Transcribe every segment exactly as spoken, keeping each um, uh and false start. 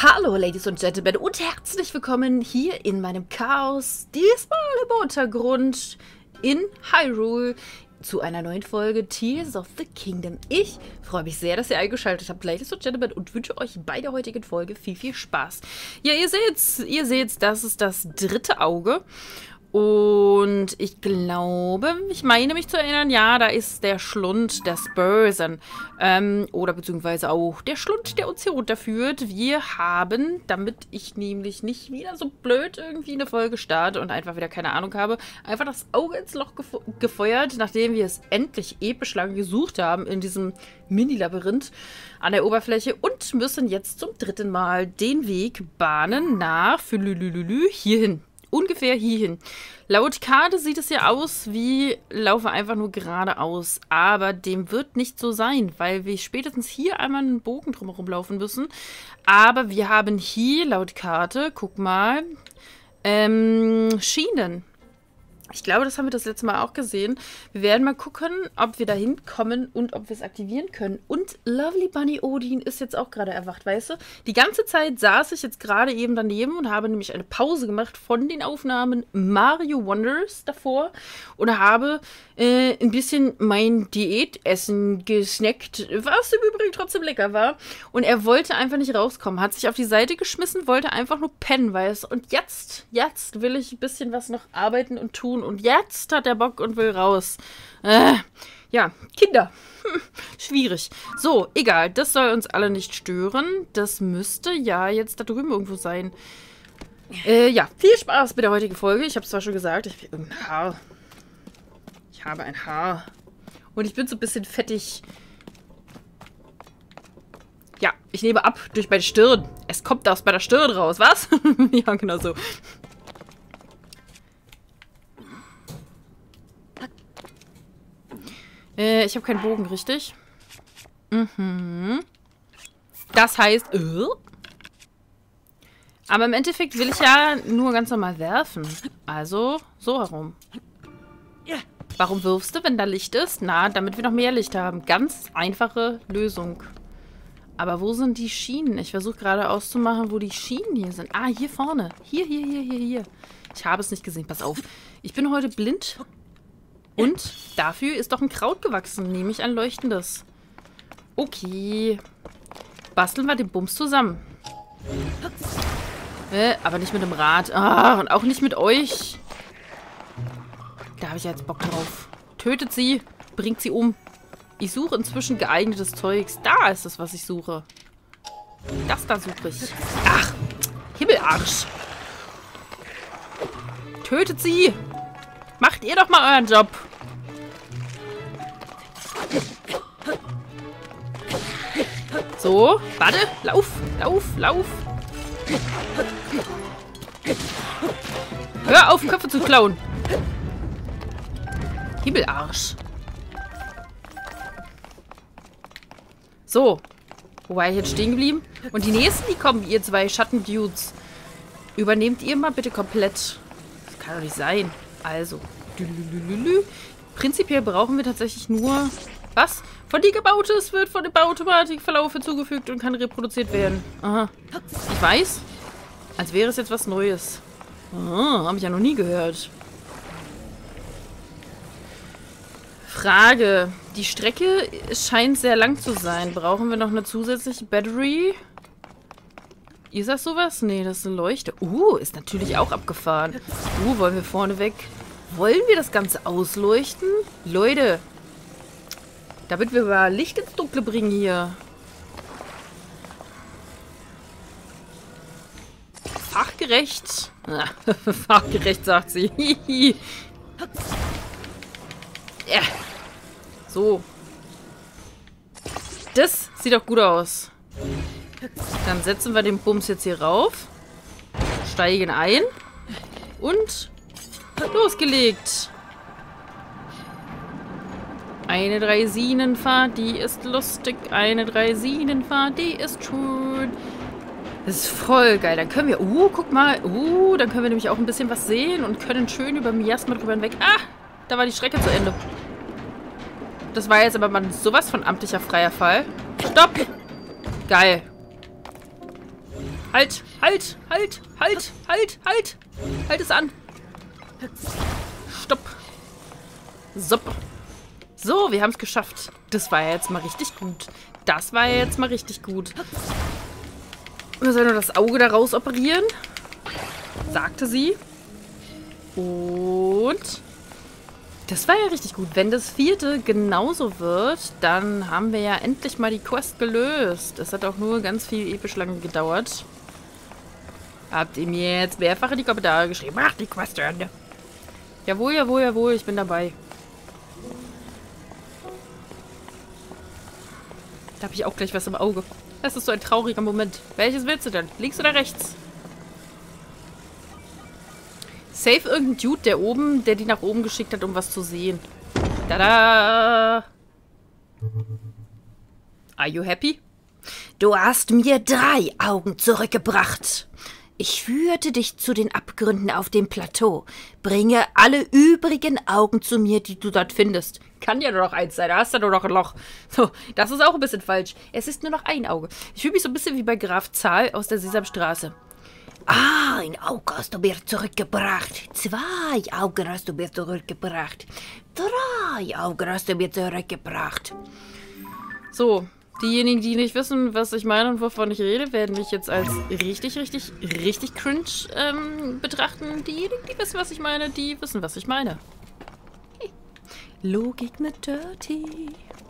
Hallo Ladies und Gentlemen und herzlich willkommen hier in meinem Chaos, diesmal im Untergrund in Hyrule, zu einer neuen Folge Tears of the Kingdom. Ich freue mich sehr, dass ihr eingeschaltet habt, Ladies und Gentlemen, und wünsche euch bei der heutigen Folge viel, viel Spaß. Ja, ihr seht's, ihr seht's, das ist das dritte Auge. Und ich glaube, ich meine mich zu erinnern, ja, da ist der Schlund der Spursen. Ähm, oder beziehungsweise auch der Schlund, der uns hier runterführt. Wir haben, damit ich nämlich nicht wieder so blöd irgendwie eine Folge starte und einfach wieder keine Ahnung habe, einfach das Auge ins Loch gefo gefeuert, nachdem wir es endlich episch lange gesucht haben in diesem Mini-Labyrinth an der Oberfläche und müssen jetzt zum dritten Mal den Weg bahnen nach Fülülülülü hierhin. Ungefähr hierhin. Laut Karte sieht es ja aus wie, laufe einfach nur geradeaus. Aber dem wird nicht so sein, weil wir spätestens hier einmal einen Bogen drumherum laufen müssen. Aber wir haben hier laut Karte, guck mal, ähm, Schienen. Ich glaube, das haben wir das letzte Mal auch gesehen. Wir werden mal gucken, ob wir da hinkommen und ob wir es aktivieren können. Und Lovely Bunny Odin ist jetzt auch gerade erwacht, weißt du? Die ganze Zeit saß ich jetzt gerade eben daneben und habe nämlich eine Pause gemacht von den Aufnahmen Mario Wonders davor und habe äh, ein bisschen mein Diätessen gesnackt, was im Übrigen trotzdem lecker war. Und er wollte einfach nicht rauskommen, hat sich auf die Seite geschmissen, wollte einfach nur pennen, weißt du? Und jetzt, jetzt will ich ein bisschen was noch arbeiten und tun. Und jetzt hat er Bock und will raus. Äh, ja, Kinder. Hm, schwierig. So, egal. Das soll uns alle nicht stören. Das müsste ja jetzt da drüben irgendwo sein. Äh, ja, viel Spaß mit der heutigen Folge. Ich habe es zwar schon gesagt, ich habe irgendein Haar. Ich habe ein Haar. Und ich bin so ein bisschen fettig. Ja, ich nehme ab durch meine Stirn. Es kommt aus meiner Stirn raus, was? Ja, genau so. Äh, ich habe keinen Bogen, richtig? Mhm. Das heißt, äh. Aber im Endeffekt will ich ja nur ganz normal werfen. Also, so herum. Warum wirfst du, wenn da Licht ist? Na, damit wir noch mehr Licht haben. Ganz einfache Lösung. Aber wo sind die Schienen? Ich versuche gerade auszumachen, wo die Schienen hier sind. Ah, hier vorne. Hier, hier, hier, hier, hier. Ich habe es nicht gesehen. Pass auf. Ich bin heute blind. Und dafür ist doch ein Kraut gewachsen, nämlich ein leuchtendes. Okay. Basteln wir den Bums zusammen. Äh, aber nicht mit dem Rad. Ah, und auch nicht mit euch. Da habe ich jetzt Bock drauf. Tötet sie, bringt sie um. Ich suche inzwischen geeignetes Zeugs. Da ist es, was ich suche. Das da suche ich. Ach, Himmelarsch. Tötet sie. Macht ihr doch mal euren Job. So, warte. Lauf, lauf, lauf. Hör auf, Köpfe zu klauen. Himmelarsch. So. Wo war ich jetzt stehen geblieben? Und die nächsten, die kommen, ihr zwei Schattendudes. Übernehmt ihr mal bitte komplett. Das kann doch nicht sein. Also, prinzipiell brauchen wir tatsächlich nur, was? Von die Gebautes wird von dem Bauautomatikverlauf hinzugefügt und kann reproduziert werden. Aha. Ich weiß, als wäre es jetzt was Neues. Ah, habe ich ja noch nie gehört. Frage. Die Strecke scheint sehr lang zu sein. Brauchen wir noch eine zusätzliche Battery? Ist das sowas? Nee, das ist eine Leuchte. Uh, ist natürlich auch abgefahren. Uh, wollen wir vorne weg? Wollen wir das Ganze ausleuchten? Leute. Damit wir mal Licht ins Dunkle bringen hier. Fachgerecht. Ah, fachgerecht, sagt sie. Ja. So. Das sieht doch gut aus. Dann setzen wir den Bums jetzt hier rauf. Steigen ein. Und losgelegt. Eine Dreisinenfahrt, die ist lustig. Eine Dreisinenfahrt, die ist schön. Das ist voll geil. Dann können wir... Uh, guck mal. Uh, dann können wir nämlich auch ein bisschen was sehen und können schön über Miasma drüber hinweg... Ah, da war die Strecke zu Ende. Das war jetzt aber mal sowas von amtlicher freier Fall. Stopp! Geil. Halt, halt, halt, halt, halt, halt. Halt es an. Stopp. Supp. So, wir haben es geschafft. Das war ja jetzt mal richtig gut. Das war ja jetzt mal richtig gut. Wir sollen nur das Auge da raus operieren. Sagte sie. Und das war ja richtig gut. Wenn das vierte genauso wird, dann haben wir ja endlich mal die Quest gelöst. Das hat auch nur ganz viel episch lange gedauert. Habt ihr mir jetzt mehrfach in die Kommentare geschrieben? Ach, die Quest zu Ende. Jawohl, jawohl, jawohl, ich bin dabei. Da habe ich auch gleich was im Auge. Das ist so ein trauriger Moment. Welches willst du denn? Links oder rechts? Safe irgendein Dude, der oben, der die nach oben geschickt hat, um was zu sehen. Tada! Are you happy? Du hast mir drei Augen zurückgebracht. Ich führte dich zu den Abgründen auf dem Plateau. Bringe alle übrigen Augen zu mir, die du dort findest. Kann ja nur noch eins sein, da hast du nur noch ein Loch. So, das ist auch ein bisschen falsch. Es ist nur noch ein Auge. Ich fühle mich so ein bisschen wie bei Graf Zahl aus der Sesamstraße. Ah, ein Auge hast du mir zurückgebracht. Zwei Augen hast du mir zurückgebracht. Drei Augen hast du mir zurückgebracht. So, diejenigen, die nicht wissen, was ich meine und wovon ich rede, werden mich jetzt als richtig, richtig, richtig cringe ähm, betrachten. Diejenigen, die wissen, was ich meine, die wissen, was ich meine. Hey. Logik mit Dirty.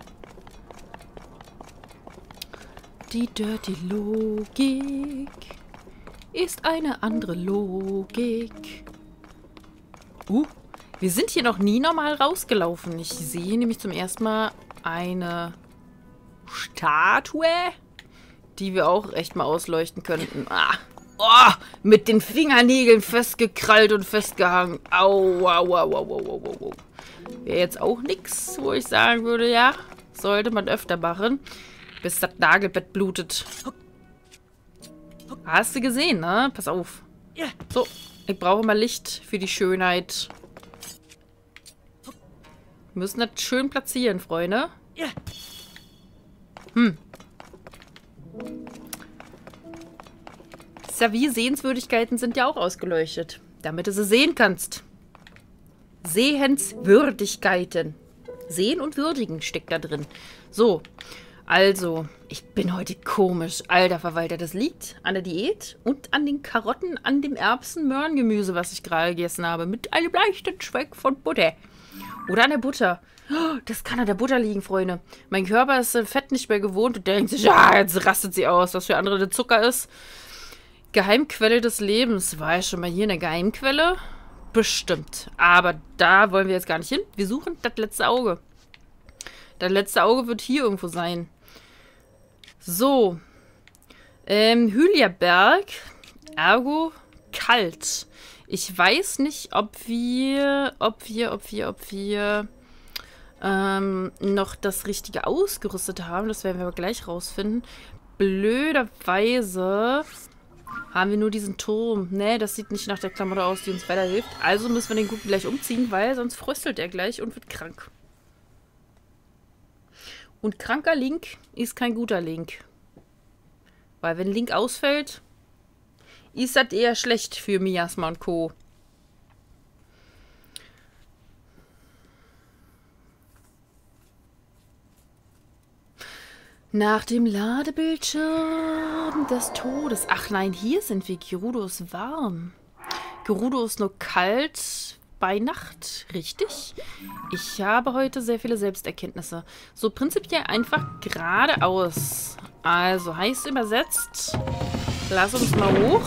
Die Dirty Logik ist eine andere Logik. Uh, wir sind hier noch nie normal rausgelaufen. Ich sehe nämlich zum ersten Mal eine Statue, die wir auch echt mal ausleuchten könnten. Ah, oh, mit den Fingernägeln festgekrallt und festgehangen. Au, au, au, au, au, au, au. Wäre jetzt auch nichts, wo ich sagen würde, ja, sollte man öfter machen, bis das Nagelbett blutet. Hast du gesehen, ne? Pass auf. So, ich brauche mal Licht für die Schönheit. Wir müssen das schön platzieren, Freunde. Hm. Savie Sehenswürdigkeiten sind ja auch ausgeleuchtet, damit du sie sehen kannst. Sehenswürdigkeiten. Sehen und würdigen steckt da drin. So, also, ich bin heute komisch. Alter Verwalter, das liegt an der Diät und an den Karotten, an dem Erbsen-Möhrengemüse, was ich gerade gegessen habe. Mit einem leichten Schweck von Butter. Oder an der Butter. Oh, das kann an der Butter liegen, Freunde. Mein Körper ist Fett nicht mehr gewohnt und denkt sich, ja, jetzt rastet sie aus, was für andere der Zucker ist. Geheimquelle des Lebens. War ich schon mal hier eine Geheimquelle? Bestimmt. Aber da wollen wir jetzt gar nicht hin. Wir suchen das letzte Auge. Das letzte Auge wird hier irgendwo sein. So. Ähm, Hyliaberg. Ergo kalt. Ich weiß nicht, ob wir, ob wir, ob wir, ob wir ähm, noch das Richtige ausgerüstet haben. Das werden wir aber gleich rausfinden. Blöderweise haben wir nur diesen Turm. Ne, das sieht nicht nach der Klamotte aus, die uns weiterhilft. Also müssen wir den Guten gleich umziehen, weil sonst fröstelt er gleich und wird krank. Und kranker Link ist kein guter Link. Weil wenn Link ausfällt, ist das eher schlecht für Miasma und Co. Nach dem Ladebildschirm des Todes. Ach nein, hier sind wir. Gerudo ist warm. Gerudo ist nur kalt bei Nacht. Richtig? Ich habe heute sehr viele Selbsterkenntnisse. So prinzipiell einfach geradeaus. Also heißt übersetzt. Lass uns mal hoch.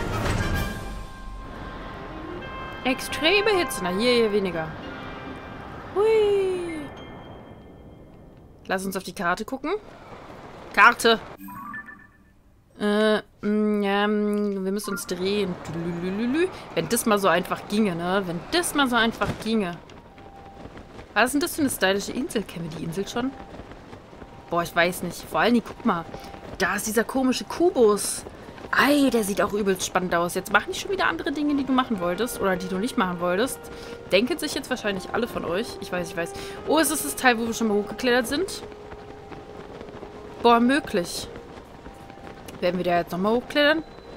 Extreme Hitze. Na, hier, hier weniger. Hui. Lass uns auf die Karte gucken. Karte. Äh, mh, ja, wir müssen uns drehen. Wenn das mal so einfach ginge, ne? Wenn das mal so einfach ginge. Was ist denn das für eine stylische Insel? Kennen wir die Insel schon? Boah, ich weiß nicht. Vor allem, guck mal. Da ist dieser komische Kubus. Ei, der sieht auch übelst spannend aus. Jetzt machen die schon wieder andere Dinge, die du machen wolltest. Oder die du nicht machen wolltest. Denken sich jetzt wahrscheinlich alle von euch. Ich weiß, ich weiß. Oh, ist das das Teil, wo wir schon mal hochgeklettert sind? Boah, möglich. Werden wir da jetzt nochmal hochklettern?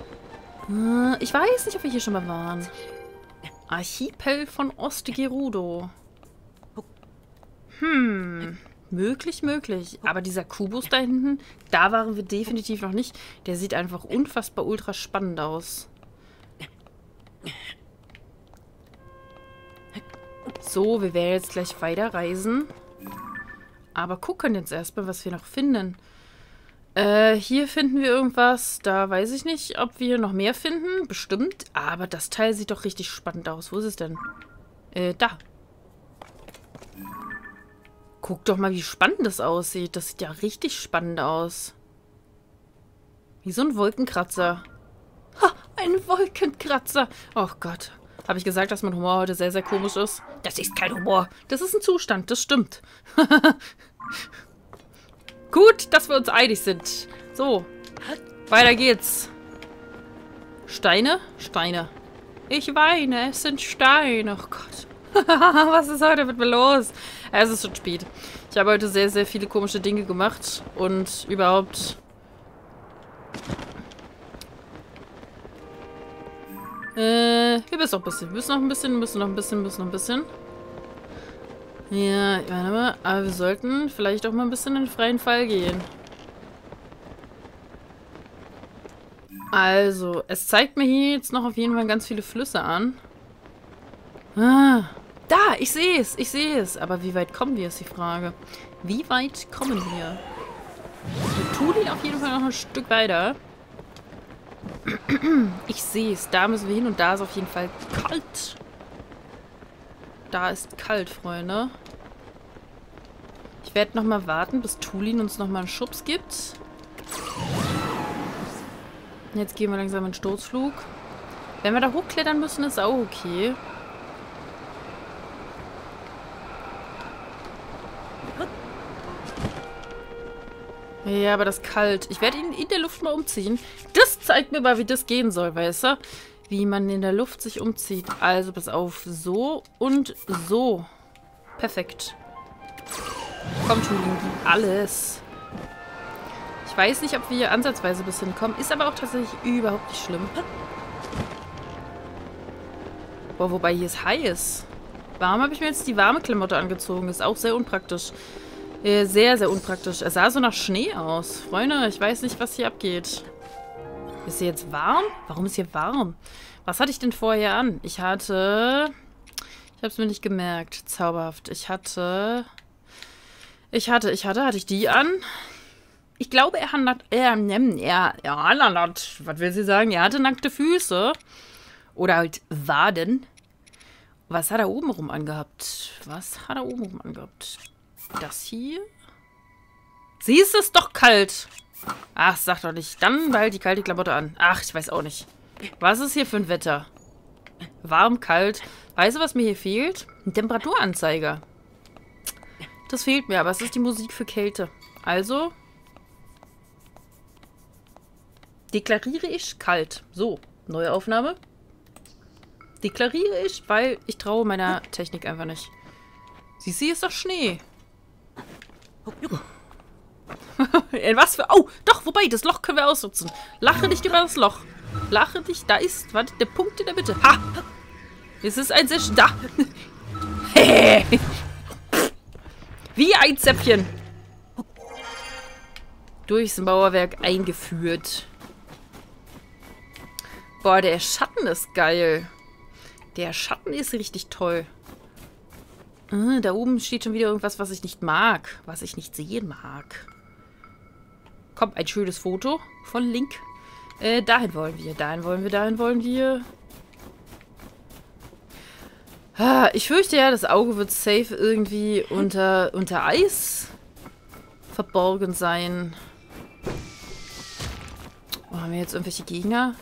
Äh, ich weiß nicht, ob wir hier schon mal waren. Archipel von Ost-Gerudo. Hm, möglich, möglich. Aber dieser Kubus da hinten, da waren wir definitiv noch nicht. Der sieht einfach unfassbar ultra spannend aus. So, wir werden jetzt gleich weiterreisen. Aber gucken jetzt erstmal, was wir noch finden. Äh, hier finden wir irgendwas. Da weiß ich nicht, ob wir noch mehr finden. Bestimmt. Aber das Teil sieht doch richtig spannend aus. Wo ist es denn? Äh, da. Guck doch mal, wie spannend das aussieht. Das sieht ja richtig spannend aus. Wie so ein Wolkenkratzer. Ha, ein Wolkenkratzer. Oh Gott. Habe ich gesagt, dass mein Humor heute sehr, sehr komisch ist? Das ist kein Humor. Das ist ein Zustand, das stimmt. Gut, dass wir uns einig sind. So, weiter geht's. Steine? Steine. Ich weine, es sind Steine. Oh Gott. Was ist heute mit mir los? Es ist schon spät. Ich habe heute sehr, sehr viele komische Dinge gemacht. Und überhaupt... Äh, wir müssen noch ein bisschen. Wir müssen noch ein bisschen, müssen noch ein bisschen, müssen noch ein bisschen. Ja, warte mal. Aber wir sollten vielleicht auch mal ein bisschen in den freien Fall gehen. Also, es zeigt mir hier jetzt noch auf jeden Fall ganz viele Flüsse an. Ah, da, ich sehe es, ich sehe es. Aber wie weit kommen wir, ist die Frage. Wie weit kommen wir? Wir tun ihn auf jeden Fall noch ein Stück weiter. Ich sehe es. Da müssen wir hin und da ist auf jeden Fall kalt. Da ist kalt, Freunde. Ich werde nochmal warten, bis Tulin uns nochmal einen Schubs gibt. Jetzt gehen wir langsam in den Sturzflug. Wenn wir da hochklettern müssen, ist auch okay. Ja, aber das ist kalt. Ich werde ihn in der Luft mal umziehen. Das zeigt mir mal, wie das gehen soll, weißt du? Wie man in der Luft sich umzieht. Also, pass auf. So und so. Perfekt. Komm, Tulin, gib alles. Ich weiß nicht, ob wir hier ansatzweise bis hinkommen. Ist aber auch tatsächlich überhaupt nicht schlimm. Boah, wobei hier ist heiß. Warum habe ich mir jetzt die warme Klamotte angezogen? Ist auch sehr unpraktisch. Sehr, sehr unpraktisch. Es sah so nach Schnee aus. Freunde, ich weiß nicht, was hier abgeht. Ist hier jetzt warm? Warum ist hier warm? Was hatte ich denn vorher an? Ich hatte... Ich habe es mir nicht gemerkt. Zauberhaft. Ich hatte... Ich hatte, ich hatte, hatte ich die an? Ich glaube, er hat... Er, er, er, er, was will sie sagen? Er hatte nackte Füße. Oder halt Waden. Was hat er oben rum angehabt? Was hat er oben rum angehabt? Das hier? Siehst du, es ist doch kalt. Ach, sag doch nicht. Dann behalt die kalte Klamotte an. Ach, ich weiß auch nicht. Was ist hier für ein Wetter? Warm, kalt. Weißt du, was mir hier fehlt? Ein Temperaturanzeiger. Das fehlt mir, aber es ist die Musik für Kälte. Also deklariere ich kalt. So, neue Aufnahme. Deklariere ich, weil ich traue meiner Technik einfach nicht. Siehst du, hier ist doch Schnee. Was für... Oh, doch, wobei, das Loch können wir ausnutzen. Lache nicht über das Loch. Lache dich, da ist, warte, der Punkt in der Mitte. Ha! Es ist ein sehr... Da! Wie ein Zäpfchen. Durchs Mauerwerk eingeführt. Boah, der Schatten ist geil. Der Schatten ist richtig toll. Ah, da oben steht schon wieder irgendwas, was ich nicht mag. Was ich nicht sehen mag. Komm, ein schönes Foto von Link. Äh, dahin wollen wir, dahin wollen wir, dahin wollen wir. Ah, ich fürchte ja, das Auge wird safe irgendwie unter, unter Eis verborgen sein. Oh, haben wir jetzt irgendwelche Gegner?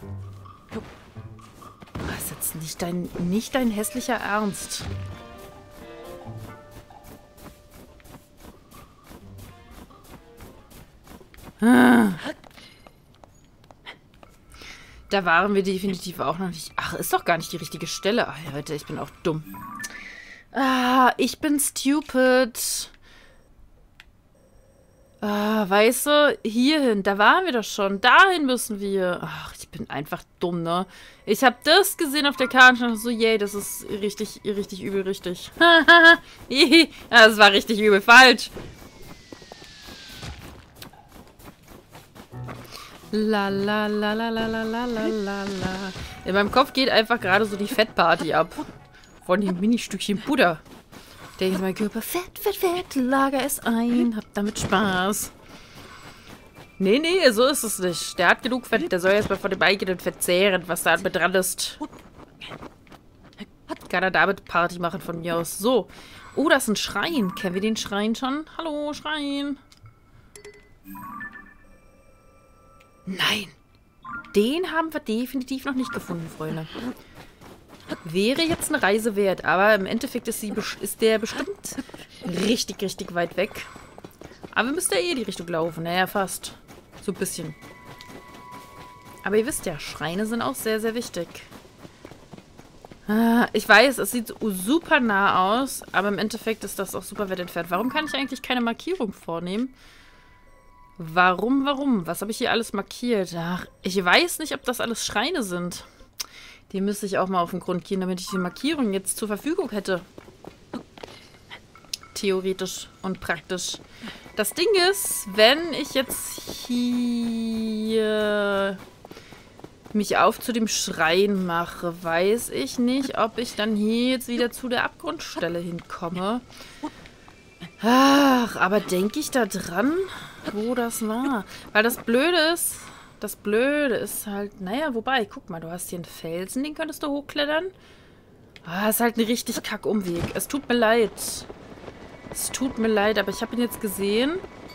Das ist jetzt nicht dein, nicht dein hässlicher Ernst. Ah. Da waren wir definitiv auch noch nicht. Ach, ist doch gar nicht die richtige Stelle. Ach, Leute, ich bin auch dumm. Ah, ich bin stupid. Ah, weißt du, hierhin, da waren wir doch schon. Dahin müssen wir. Ach, ich bin einfach dumm, ne? Ich habe das gesehen auf der Karte und dachte so, yay, das ist richtig, richtig übel, richtig. Das war richtig übel falsch. La la la la la la la la la la. In meinem Kopf geht einfach gerade so die Fettparty ab. Von dem Mini-Stückchen Butter. Denke ich, mein Körper, Fett, Fett, Fett, lager es ein, hab damit Spaß. Nee, nee, so ist es nicht. Der hat genug Fett, der soll jetzt mal von dem eigenen Fett zehren, was da mit dran ist. Kann er damit Party machen von mir aus. So. Oh, das ist ein Schrein. Kennen wir den Schrein schon? Hallo, Schrein. Nein. Den haben wir definitiv noch nicht gefunden, Freunde. Wäre jetzt eine Reise wert, aber im Endeffekt ist, sie, ist der bestimmt richtig, richtig weit weg. Aber wir müssen ja eh die Richtung laufen. Naja, fast. So ein bisschen. Aber ihr wisst ja, Schreine sind auch sehr, sehr wichtig. Ah, ich weiß, es sieht super nah aus, aber im Endeffekt ist das auch super weit entfernt. Warum kann ich eigentlich keine Markierung vornehmen? Warum, warum? Was habe ich hier alles markiert? Ach, ich weiß nicht, ob das alles Schreine sind. Die müsste ich auch mal auf den Grund gehen, damit ich die Markierung jetzt zur Verfügung hätte. Theoretisch und praktisch. Das Ding ist, wenn ich jetzt hier mich auf zu dem Schrein mache, weiß ich nicht, ob ich dann hier jetzt wieder zu der Abgrundstelle hinkomme. Ach, aber denke ich da dran, wo das war? Weil das Blöde ist... Das Blöde ist halt, naja, wobei, guck mal, du hast hier einen Felsen, den könntest du hochklettern. Ah, ist halt ein richtig kack Umweg. Es tut mir leid. Es tut mir leid, aber ich habe ihn jetzt gesehen.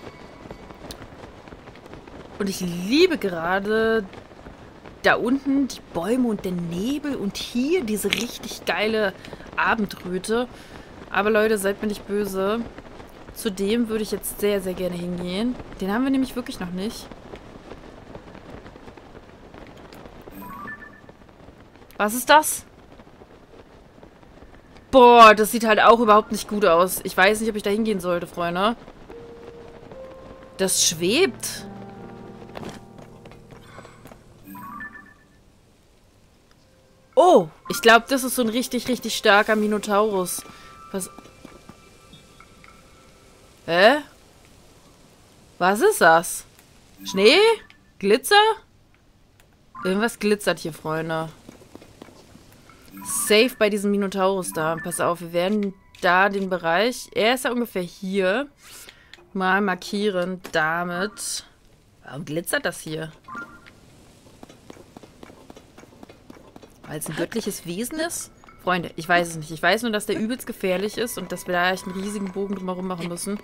Und ich liebe gerade da unten die Bäume und den Nebel und hier diese richtig geile Abendröte. Aber Leute, seid mir nicht böse. Zu dem würde ich jetzt sehr, sehr gerne hingehen. Den haben wir nämlich wirklich noch nicht. Was ist das? Boah, das sieht halt auch überhaupt nicht gut aus. Ich weiß nicht, ob ich da hingehen sollte, Freunde. Das schwebt. Oh, ich glaube, das ist so ein richtig, richtig starker Minotaurus. Was? Hä? Was ist das? Schnee? Glitzer? Irgendwas glitzert hier, Freunde. Safe bei diesem Minotaurus da. Pass auf, wir werden da den Bereich, er ist ja ungefähr hier, mal markieren damit. Warum glitzert das hier? Weil es ein göttliches Wesen ist? Freunde, ich weiß es nicht. Ich weiß nur, dass der übelst gefährlich ist und dass wir da echt einen riesigen Bogen drumherum machen müssen.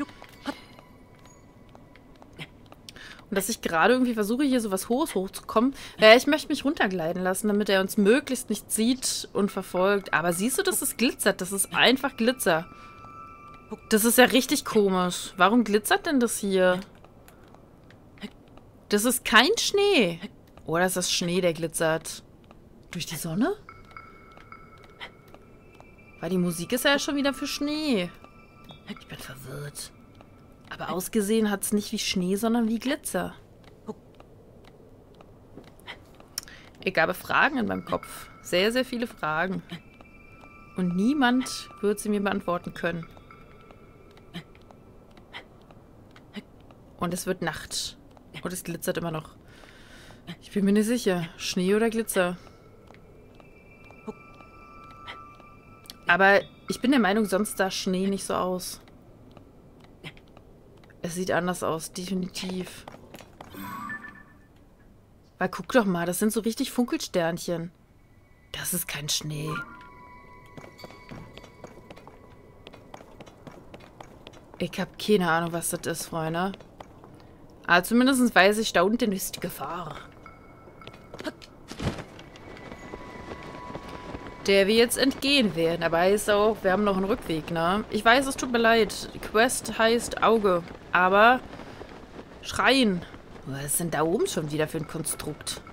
Und dass ich gerade irgendwie versuche, hier so was Hohes hochzukommen. Äh, ich möchte mich runtergleiten lassen, damit er uns möglichst nicht sieht und verfolgt. Aber siehst du, dass es glitzert? Das ist einfach Glitzer. Das ist ja richtig komisch. Warum glitzert denn das hier? Das ist kein Schnee. Oder ist das Schnee, der glitzert? Durch die Sonne? Weil die Musik ist ja schon wieder für Schnee. Ich bin verwirrt. Aber ausgesehen hat es nicht wie Schnee, sondern wie Glitzer. Ich habe Fragen in meinem Kopf. Sehr, sehr viele Fragen. Und niemand wird sie mir beantworten können. Und es wird Nacht. Und es glitzert immer noch. Ich bin mir nicht sicher. Schnee oder Glitzer? Aber ich bin der Meinung, sonst sah Schnee nicht so aus. Es sieht anders aus, definitiv. Weil guck doch mal, das sind so richtig Funkelsternchen. Das ist kein Schnee. Ich habe keine Ahnung, was das ist, Freunde. Aber zumindest weiß ich, da unten ist die Gefahr. Der wir jetzt entgehen werden. Aber heißt auch, wir haben noch einen Rückweg, ne? Ich weiß, es tut mir leid. Quest heißt Auge. Aber Schreien. Was ist denn da oben schon wieder für ein Konstrukt?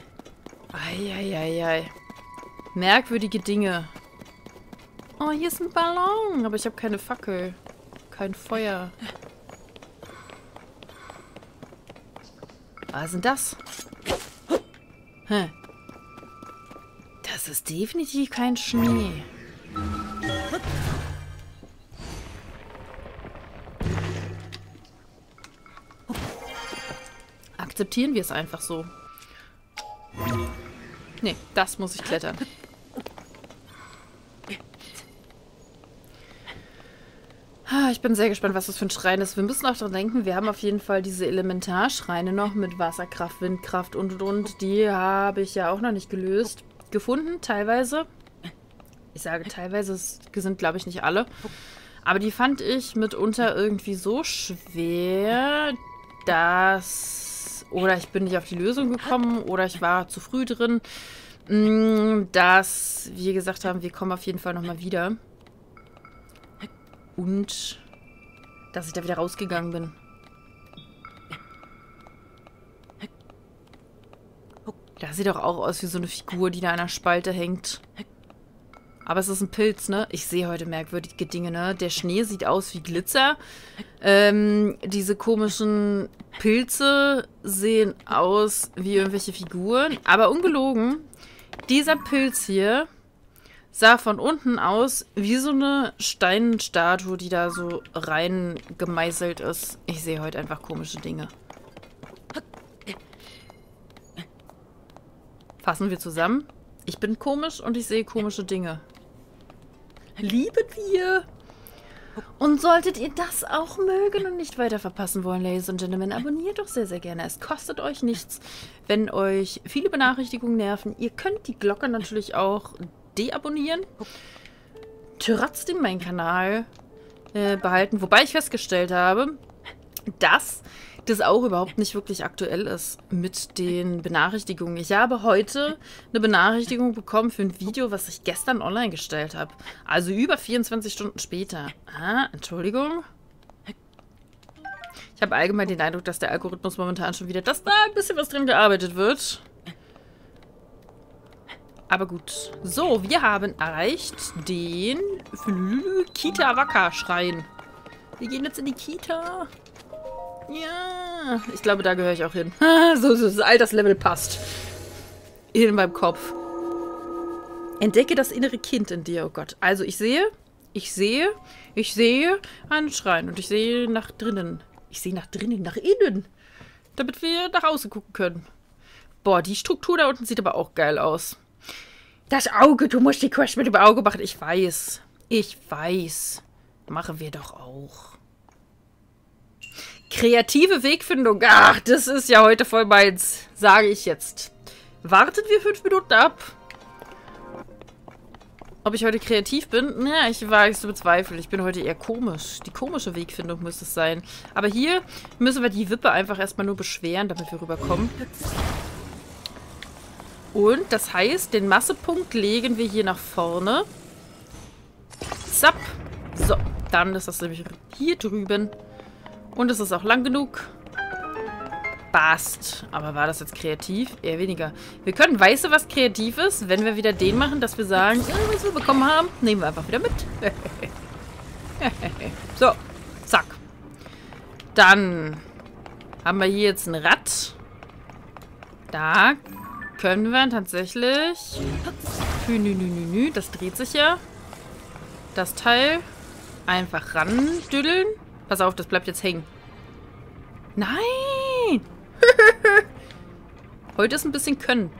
Eieiei. Merkwürdige Dinge. Oh, hier ist ein Ballon. Aber ich habe keine Fackel. Kein Feuer. Was ist denn das? Hä? Das ist definitiv kein Schnee. Akzeptieren wir es einfach so. Nee, das muss ich klettern. Ich bin sehr gespannt, was das für ein Schrein ist. Wir müssen auch daran denken, wir haben auf jeden Fall diese Elementarschreine noch mit Wasserkraft, Windkraft und und und. Die habe ich ja auch noch nicht gelöst. Gefunden, teilweise. Ich sage teilweise, es sind glaube ich nicht alle. Aber die fand ich mitunter irgendwie so schwer, dass... Oder ich bin nicht auf die Lösung gekommen oder ich war zu früh drin, dass wir gesagt haben, wir kommen auf jeden Fall nochmal wieder. Und dass ich da wieder rausgegangen bin. Das sieht doch auch aus wie so eine Figur, die da an der Spalte hängt. Aber es ist ein Pilz, ne? Ich sehe heute merkwürdige Dinge, ne? Der Schnee sieht aus wie Glitzer. Ähm, diese komischen Pilze sehen aus wie irgendwelche Figuren. Aber ungelogen, dieser Pilz hier sah von unten aus wie so eine Steinstatue, die da so rein gemeißelt ist. Ich sehe heute einfach komische Dinge. Fassen wir zusammen. Ich bin komisch und ich sehe komische Dinge. Lieben wir! Und solltet ihr das auch mögen und nicht weiter verpassen wollen, Ladies und Gentlemen, abonniert doch sehr, sehr gerne. Es kostet euch nichts, wenn euch viele Benachrichtigungen nerven. Ihr könnt die Glocke natürlich auch deabonnieren. Trotzdem meinen Kanal äh, behalten. Wobei ich festgestellt habe, dass das auch überhaupt nicht wirklich aktuell ist mit den Benachrichtigungen. Ich habe heute eine Benachrichtigung bekommen für ein Video, was ich gestern online gestellt habe. Also über vierundzwanzig Stunden später. Ah, Entschuldigung. Ich habe allgemein den Eindruck, dass der Algorithmus momentan schon wieder, dass da ein bisschen was drin gearbeitet wird. Aber gut. So, wir haben erreicht den Kita-Waka-Schrein. Wir gehen jetzt in die Kita. Ja, ich glaube, da gehöre ich auch hin. So, so, das Alterslevel passt. In meinem Kopf. Entdecke das innere Kind in dir, oh Gott. Also, ich sehe, ich sehe, ich sehe einen Schrein. Und ich sehe nach drinnen. Ich sehe nach drinnen, nach innen. Damit wir nach außen gucken können. Boah, die Struktur da unten sieht aber auch geil aus. Das Auge, du musst die Quest mit dem Auge machen. Ich weiß. Ich weiß. Machen wir doch auch. Kreative Wegfindung. Ach, das ist ja heute voll meins. Sage ich jetzt. Warten wir fünf Minuten ab. Ob ich heute kreativ bin? Ja, ich wage es zu bezweifeln. Ich bin heute eher komisch. Die komische Wegfindung müsste es sein. Aber hier müssen wir die Wippe einfach erstmal nur beschweren, damit wir rüberkommen. Und das heißt, den Massepunkt legen wir hier nach vorne. Zapp. So, dann ist das nämlich hier drüben. Und es ist auch lang genug. Passt. Aber war das jetzt kreativ? Eher weniger. Wir können, weißt du, was kreativ ist? Wenn wir wieder den machen, dass wir sagen, ja, was wir bekommen haben, nehmen wir einfach wieder mit. So, zack. Dann haben wir hier jetzt ein Rad. Da können wir tatsächlich... Nü, nü, nü, nü, nü. Das dreht sich ja. Das Teil einfach randüddeln. Pass auf, das bleibt jetzt hängen. Nein! Heute ist ein bisschen Können.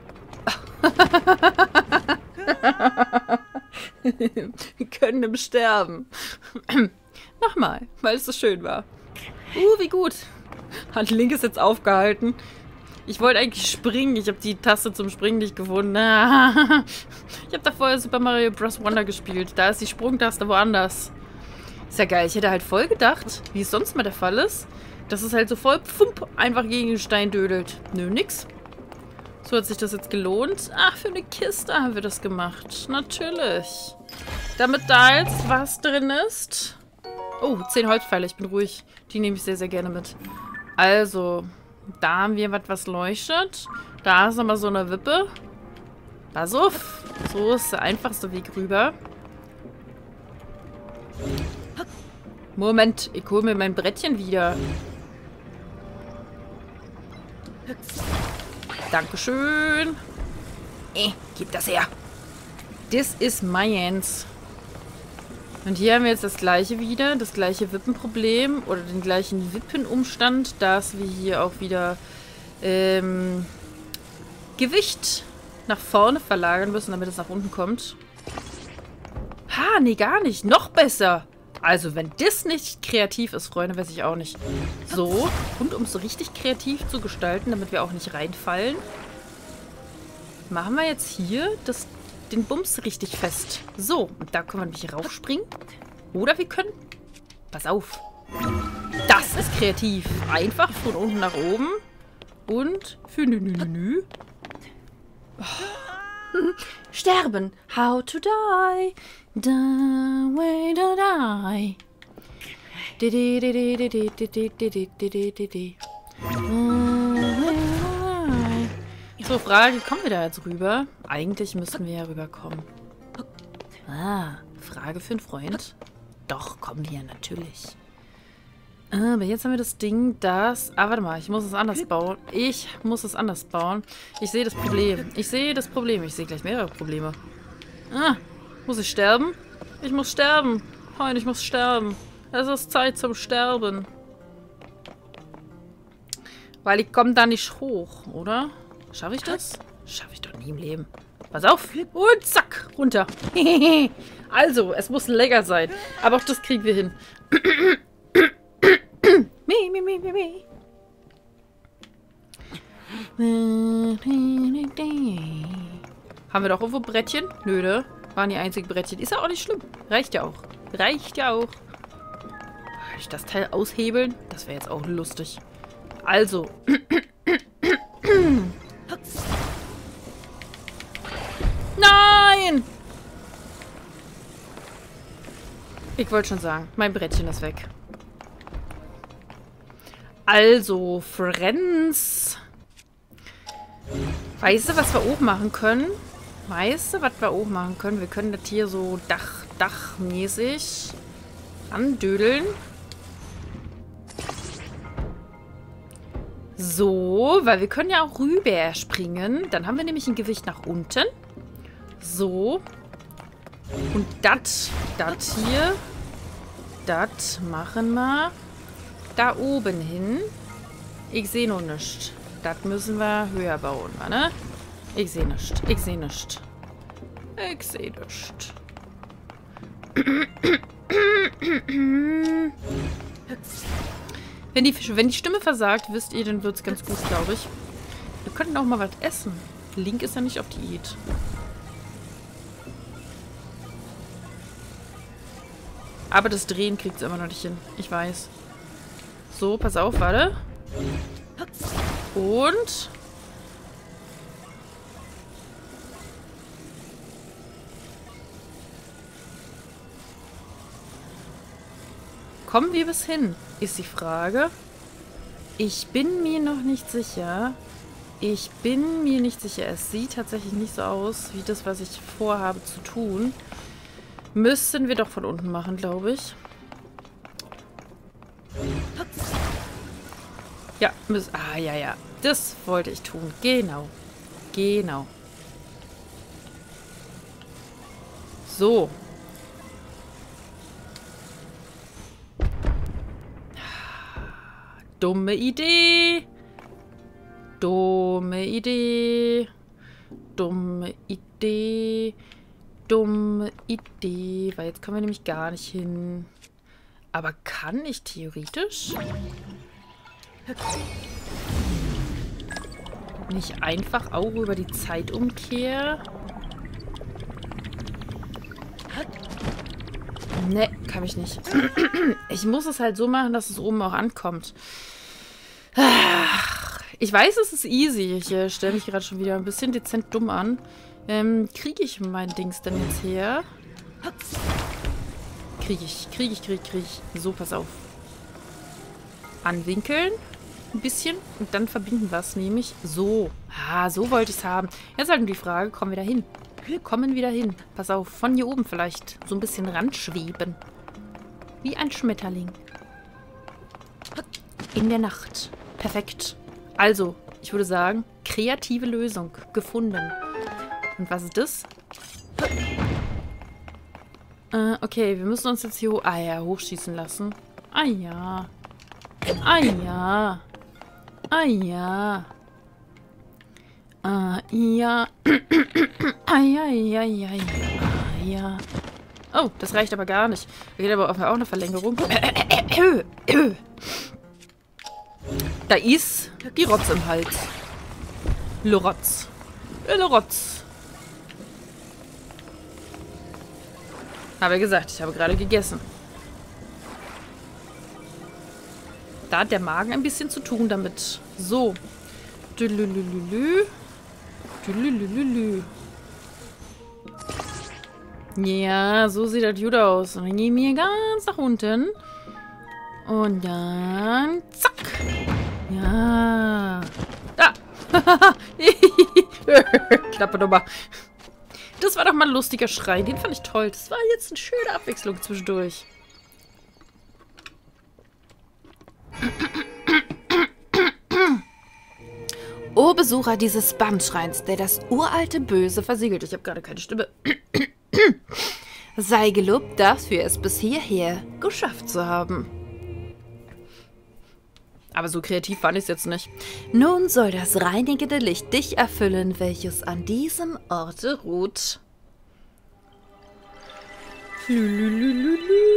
Können im Sterben. Nochmal, weil es so schön war. Uh, wie gut. Hand link ist jetzt aufgehalten. Ich wollte eigentlich springen. Ich habe die Taste zum Springen nicht gefunden. Ich habe da vorher Super Mario Bros. Wonder gespielt. Da ist die Sprungtaste woanders. Ist ja geil. Ich hätte halt voll gedacht, wie es sonst mal der Fall ist, dass es halt so voll pfump, einfach gegen den Stein dödelt. Nö, nix. So hat sich das jetzt gelohnt. Ach, für eine Kiste haben wir das gemacht. Natürlich. Damit da jetzt was drin ist. Oh, zehn Holzpfeile. Ich bin ruhig. Die nehme ich sehr, sehr gerne mit. Also, da haben wir was, was leuchtet. Da ist nochmal so eine Wippe. Pass auf. So ist der einfachste Weg rüber. Moment, ich hole mir mein Brettchen wieder. Dankeschön. Eh, gib das her. Das ist meins. Und hier haben wir jetzt das gleiche wieder, das gleiche Wippenproblem oder den gleichen Wippenumstand, dass wir hier auch wieder ähm, Gewicht nach vorne verlagern müssen, damit es nach unten kommt. Ha, nee, gar nicht. Noch besser. Also, wenn das nicht kreativ ist, Freunde, weiß ich auch nicht. So, und um es so richtig kreativ zu gestalten, damit wir auch nicht reinfallen, machen wir jetzt hier das, den Bums richtig fest. So, und da können wir nämlich raufspringen. Oder wir können... Pass auf. Das ist kreativ. Einfach von unten nach oben. Und für nü nü nü nü. Sterben. How to die. The way to die. Di di di di di di di di di di di di. So, Frage, wie kommen wir da jetzt rüber? Eigentlich müssten wir ja rüberkommen. Ah, Frage für einen Freund. Doch, kommen wir natürlich. Aber jetzt haben wir das Ding, das... Ah, warte mal, ich muss es anders bauen. Ich muss es anders bauen. Ich sehe das Problem. Ich sehe das Problem. Ich sehe gleich mehrere Probleme. Ah, muss ich sterben? Ich muss sterben. Freund, ich muss sterben. Es ist Zeit zum Sterben. Weil ich komme da nicht hoch, oder? Schaffe ich das? Schaffe ich doch nie im Leben. Pass auf. Und zack, runter. Also, es muss lecker sein. Aber auch das kriegen wir hin. Mi, mi, mi, mi, mi. Haben wir doch irgendwo Brettchen? Nö, ne? Waren die einzigen Brettchen. Ist ja auch nicht schlimm. Reicht ja auch. Reicht ja auch. Kann ich das Teil aushebeln? Das wäre jetzt auch lustig. Also. Nein! Ich wollte schon sagen, mein Brettchen ist weg. Also, Friends. Weißt du, was wir auch machen können? Weißt du, was wir auch machen können? Wir können das hier so Dach, Dachmäßig andödeln. So, weil wir können ja auch rüber springen. Dann haben wir nämlich ein Gewicht nach unten. So. Und das, das hier, das machen wir da oben hin. Ich sehe noch nichts. Das müssen wir höher bauen, ne? Ich sehe nichts. Ich sehe nichts. Ich sehe nichts. Wenn die, wenn die Stimme versagt, wisst ihr, dann wird es ganz gut, glaube ich. Wir könnten auch mal was essen. Link ist ja nicht auf Diät. Aber das Drehen kriegt es immer noch nicht hin. Ich weiß. So, pass auf, warte. Und... kommen wir bis hin, ist die Frage. Ich bin mir noch nicht sicher. Ich bin mir nicht sicher. Es sieht tatsächlich nicht so aus, wie das, was ich vorhabe zu tun. Müssten wir doch von unten machen, glaube ich. Ja, müssen. Ah, ja, ja. Das wollte ich tun. Genau. Genau. So. Dumme Idee. Dumme Idee. Dumme Idee. Dumme Idee. Weil jetzt kommen wir nämlich gar nicht hin. Aber kann ich theoretisch nicht einfach auch über die Zeitumkehr? Ne, kann ich nicht. Ich muss es halt so machen, dass es oben auch ankommt. Ich weiß, es ist easy. Ich äh, stelle mich gerade schon wieder ein bisschen dezent dumm an. Ähm, kriege ich mein Dings denn jetzt her? Kriege ich, kriege ich, kriege ich, kriege ich. So, pass auf. Anwinkeln. Ein bisschen. Und dann verbinden wir es nämlich so. Ah, so wollte ich es haben. Jetzt halt nur die Frage, kommen wir da hin? Wir kommen wieder hin. Pass auf, von hier oben vielleicht so ein bisschen ranschweben. Wie ein Schmetterling. In der Nacht. Perfekt. Also, ich würde sagen, kreative Lösung gefunden. Und was ist das? Äh, okay, wir müssen uns jetzt hier ho ah, ja, hochschießen lassen. Ah ja. Ah ja. Ah ja. Ah ja. Ah ja, ja, ja, ja. Ah ja. Oh, das reicht aber gar nicht. Da geht aber auch eine Verlängerung. Da ist die Rotz im Hals. Lorotz. Lorotz. Habe gesagt, ich habe gerade gegessen. Da hat der Magen ein bisschen zu tun damit. So. Dülülülülü. Dülülülülü. Ja, so sieht das gut aus. Und dann gehen wir ganz nach unten. Und dann zack. Ja. Da. Knappe Nummer. Das war doch mal ein lustiger Schrei. Den fand ich toll. Das war jetzt eine schöne Abwechslung zwischendurch. O Besucher dieses Bannschreins, der das uralte Böse versiegelt. Ich habe gerade keine Stimme. Sei gelobt dafür, es bis hierher geschafft zu haben. Aber so kreativ fand ich es jetzt nicht. Nun soll das reinigende Licht dich erfüllen, welches an diesem Orte ruht. Lülülülülü.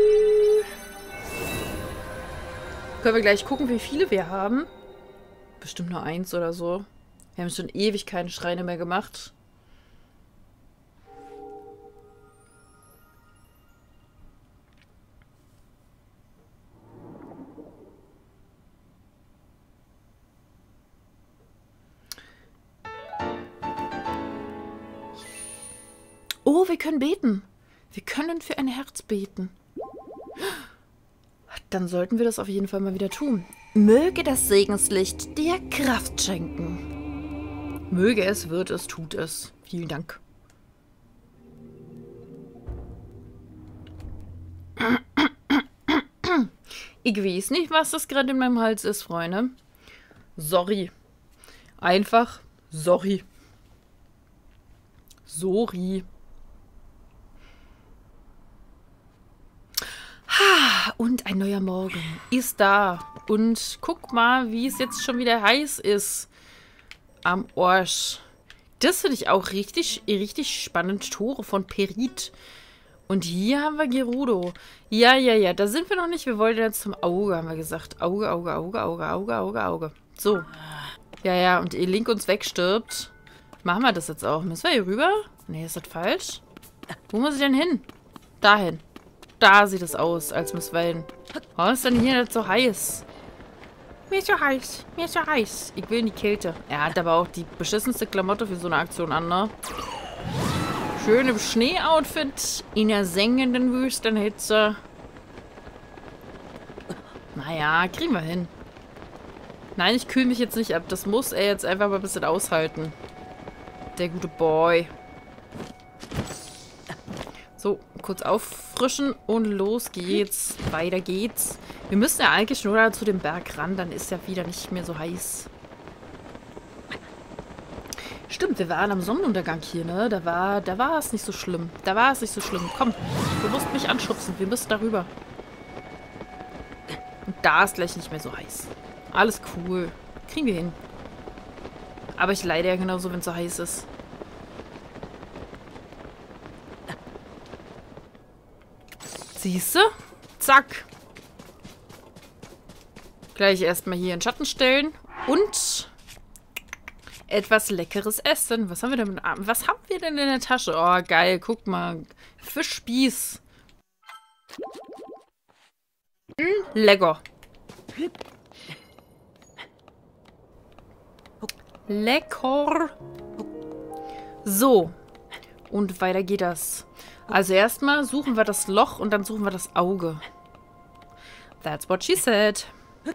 Können wir gleich gucken, wie viele wir haben? Bestimmt nur eins oder so. Wir haben schon ewig keine Schreine mehr gemacht. Oh, wir können beten. Wir können für ein Herz beten. Dann sollten wir das auf jeden Fall mal wieder tun. Möge das Segenslicht dir Kraft schenken. Möge es, wird es, tut es. Vielen Dank. Ich weiß nicht, was das gerade in meinem Hals ist, Freunde. Sorry. Einfach sorry. Sorry. Und ein neuer Morgen ist da. Und guck mal, wie es jetzt schon wieder heiß ist. Am Arsch. Das finde ich auch richtig, richtig spannend. Tore von Perit. Und hier haben wir Gerudo. Ja, ja, ja, da sind wir noch nicht. Wir wollten jetzt zum Auge, haben wir gesagt. Auge, Auge, Auge, Auge, Auge, Auge, Auge. So. Ja, ja, und ehe Link uns wegstirbt, machen wir das jetzt auch. Müssen wir hier rüber? Nee, ist das falsch? Wo muss ich denn hin? Dahin. Da sieht es aus, als Miss Wellen. Warum ist denn hier nicht so heiß? Mir ist so heiß. Mir ist so heiß. Ich will in die Kälte. Er hat aber auch die beschissenste Klamotte für so eine Aktion an, ne? Schön im Schnee-Outfit. In der sengenden Wüstenhitze. Naja, kriegen wir hin. Nein, ich kühle mich jetzt nicht ab. Das muss er jetzt einfach mal ein bisschen aushalten. Der gute Boy. So, kurz auffrischen und los geht's. Weiter geht's. Wir müssen ja eigentlich nur da zu dem Berg ran, dann ist ja wieder nicht mehr so heiß. Stimmt, wir waren am Sonnenuntergang hier, ne? Da war, da war es nicht so schlimm. Da war es nicht so schlimm. Komm, du musst mich anschubsen. Wir müssen darüber. Und da ist gleich nicht mehr so heiß. Alles cool. Kriegen wir hin. Aber ich leide ja genauso, wenn es so heiß ist. Siehst du? Zack. Gleich erstmal hier in Schatten stellen. Und etwas leckeres essen. Was haben wir denn, was haben wir denn in der Tasche? Oh, geil. Guck mal. Fischspieß. Mm, lecker. Lecker. So. Und weiter geht das. Also erstmal suchen wir das Loch und dann suchen wir das Auge. That's what she said.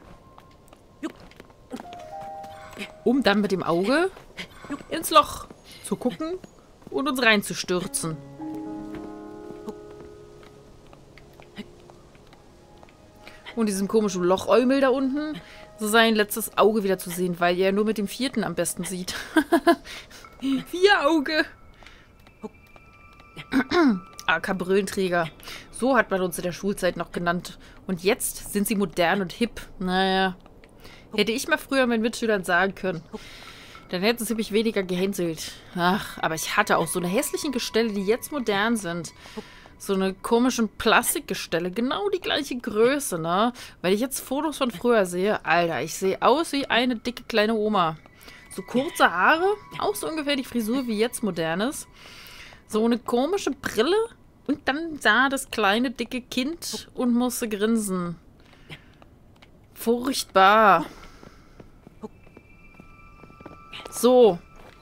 Um dann mit dem Auge ins Loch zu gucken und uns reinzustürzen. Und diesem komischen Lochäumel da unten so sein letztes Auge wieder zu sehen, weil er nur mit dem vierten am besten sieht. Vier Auge. A K Brillenträger. So hat man uns in der Schulzeit noch genannt. Und jetzt sind sie modern und hip. Naja. Hätte ich mal früher meinen Mitschülern sagen können. Dann hätten sie mich weniger gehänselt. Ach, aber ich hatte auch so eine hässlichen Gestelle, die jetzt modern sind. So eine komischen Plastikgestelle. Genau die gleiche Größe, ne? Weil ich jetzt Fotos von früher sehe. Alter, ich sehe aus wie eine dicke kleine Oma. So kurze Haare. Auch so ungefähr die Frisur, wie jetzt modern ist. So eine komische Brille. Und dann sah das kleine dicke Kind und musste grinsen. Furchtbar. So.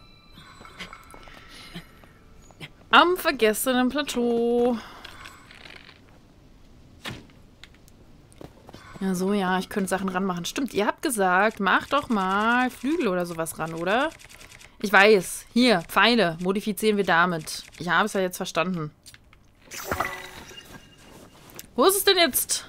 Am vergessenen Plateau. Ja, so, ja, ich könnte Sachen ranmachen. Stimmt, ihr habt gesagt, mach doch mal Flügel oder sowas ran, oder? Ich weiß. Hier, Pfeile. Modifizieren wir damit. Ich habe es ja jetzt verstanden. Wo ist es denn jetzt?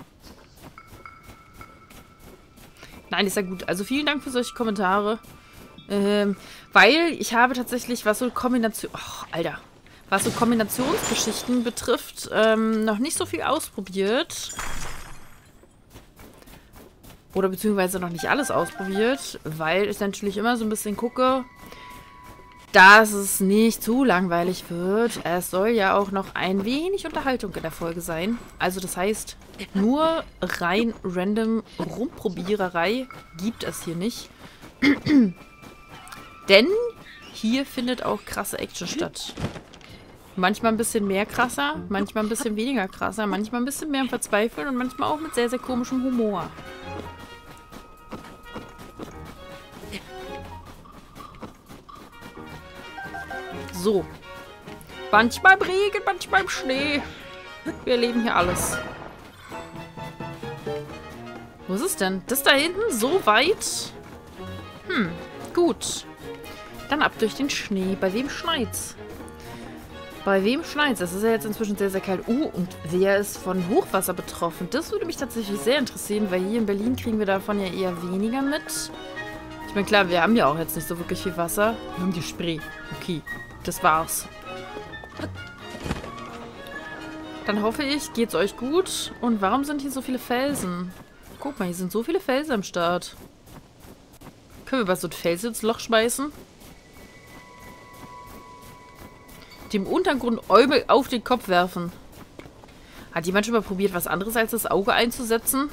Nein, ist ja gut. Also vielen Dank für solche Kommentare. Ähm, weil ich habe tatsächlich, was so Kombination... Oh, Alter. Was so Kombinationsgeschichten betrifft, ähm, noch nicht so viel ausprobiert. Oder beziehungsweise noch nicht alles ausprobiert. Weil ich natürlich immer so ein bisschen gucke, dass es nicht zu langweilig wird. Es soll ja auch noch ein wenig Unterhaltung in der Folge sein. Also das heißt, nur rein random Rumprobiererei gibt es hier nicht. Denn hier findet auch krasse Action statt. Manchmal ein bisschen mehr krasser, manchmal ein bisschen weniger krasser, manchmal ein bisschen mehr im Verzweifeln und manchmal auch mit sehr, sehr komischem Humor. So. Manchmal im Regen, manchmal im Schnee. Wir erleben hier alles. Wo ist es denn? Das da hinten? So weit? Hm, gut. Dann ab durch den Schnee. Bei wem schneit's? Bei wem schneit's? Es ist ja jetzt inzwischen sehr, sehr kalt. Uh, und wer ist von Hochwasser betroffen? Das würde mich tatsächlich sehr interessieren, weil hier in Berlin kriegen wir davon ja eher weniger mit. Ich meine, klar, wir haben ja auch jetzt nicht so wirklich viel Wasser. Wir haben die Spree. Okay, das war's. Dann hoffe ich, geht's euch gut. Und warum sind hier so viele Felsen? Guck mal, hier sind so viele Felsen am Start. Können wir was so ein Fels ins Loch schmeißen? Dem Untergrund Eumel auf den Kopf werfen. Hat jemand schon mal probiert, was anderes als das Auge einzusetzen?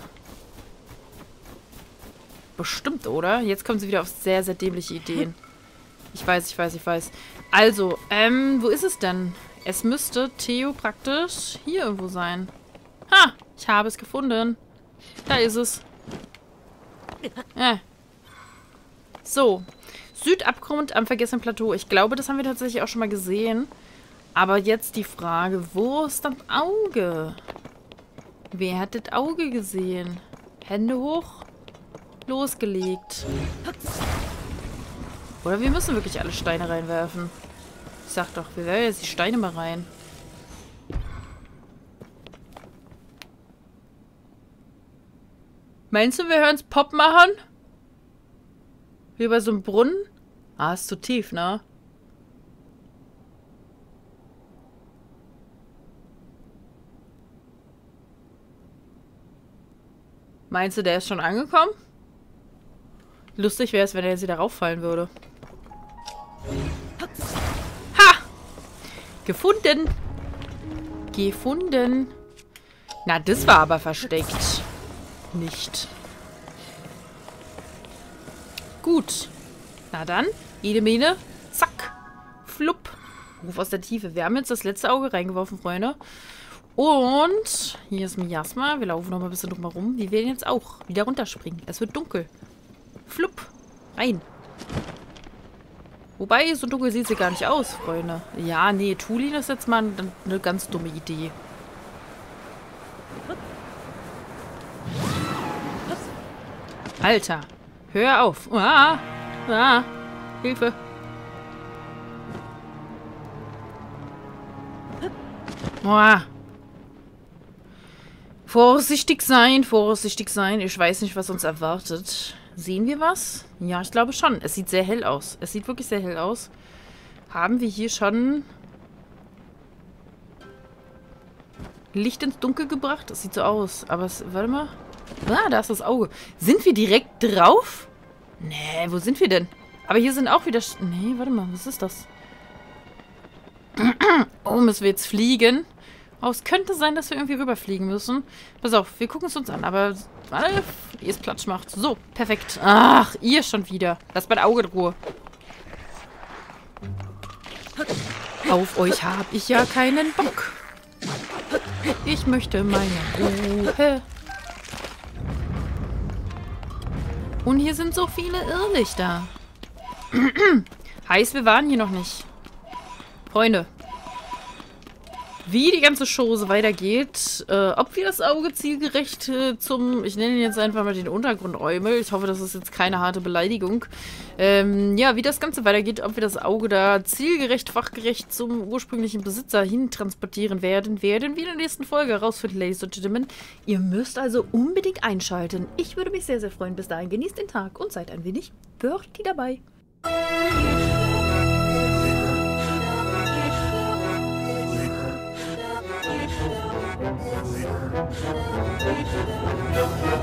Bestimmt, oder? Jetzt kommen sie wieder auf sehr, sehr dämliche Ideen. Ich weiß, ich weiß, ich weiß. Also, ähm, wo ist es denn? Es müsste Theo praktisch hier irgendwo sein. Ha! Ich habe es gefunden. Da ist es. Ja. So. Südabgrund am vergessenen Plateau. Ich glaube, das haben wir tatsächlich auch schon mal gesehen. Aber jetzt die Frage, wo ist das Auge? Wer hat das Auge gesehen? Hände hoch. Losgelegt. Oder wir müssen wirklich alle Steine reinwerfen. Ich sag doch, wir werfen jetzt die Steine mal rein. Meinst du, wir hören es Pop machen? Wie bei so einem Brunnen? Ah, ist zu tief, ne? Meinst du, der ist schon angekommen? Lustig wäre es, wenn er jetzt wieder rauffallen würde. Ha! Gefunden! Gefunden! Na, das war aber versteckt. Nicht. Gut. Na dann, Edemene. Zack. Flupp. Ruf aus der Tiefe. Wir haben jetzt das letzte Auge reingeworfen, Freunde. Und hier ist Miasma. Wir laufen noch mal ein bisschen drum herum. Die werden jetzt auch wieder runterspringen. Es wird dunkel. Flupp. Rein. Wobei, so dunkel sieht sie gar nicht aus, Freunde. Ja, nee, Tulin ist jetzt mal eine ganz dumme Idee. Alter. Hör auf. Ah. Ah. Hilfe. Oh. Vorsichtig sein, vorsichtig sein. Ich weiß nicht, was uns erwartet. Sehen wir was? Ja, ich glaube schon. Es sieht sehr hell aus. Es sieht wirklich sehr hell aus. Haben wir hier schon Licht ins Dunkel gebracht? Das sieht so aus. Aber es, warte mal. Ah, da ist das Auge. Sind wir direkt drauf? Nee, wo sind wir denn? Aber hier sind auch wieder... Sch nee, warte mal. Was ist das? Oh, müssen wir jetzt fliegen? Oh, es könnte sein, dass wir irgendwie rüberfliegen müssen. Pass auf, wir gucken es uns an. Aber, warte, ihr es Platsch macht. So, perfekt. Ach, ihr schon wieder. Lasst mein Auge in Ruhe. Auf euch habe ich ja keinen Bock. Ich möchte meine Ruhe. Und hier sind so viele Irrlichter. Heißt, wir waren hier noch nicht. Freunde. Wie die ganze Chose weitergeht, äh, ob wir das Auge zielgerecht äh, zum, ich nenne ihn jetzt einfach mal den Untergrundäumel, ich hoffe, das ist jetzt keine harte Beleidigung, ähm, ja, wie das Ganze weitergeht, ob wir das Auge da zielgerecht, fachgerecht zum ursprünglichen Besitzer hin transportieren werden, werden wir in der nächsten Folge herausfinden, Ladies und Gentlemen. Ihr müsst also unbedingt einschalten. Ich würde mich sehr, sehr freuen. Bis dahin, genießt den Tag und seid ein wenig Birdie dabei. Thank you.